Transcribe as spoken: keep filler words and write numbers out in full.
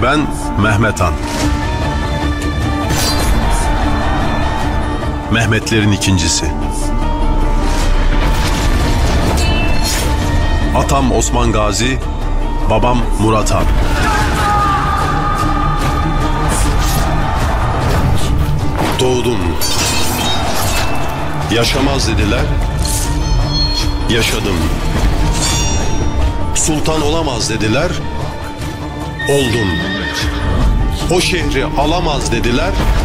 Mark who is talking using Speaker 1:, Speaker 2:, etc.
Speaker 1: Ben Mehmet Han. Mehmetlerin ikincisi. Atam Osman Gazi, babam Murat Han. Doğdum. Yaşamaz dediler. Yaşadım. Sultan olamaz dediler. Oldum. O şehri alamaz dediler.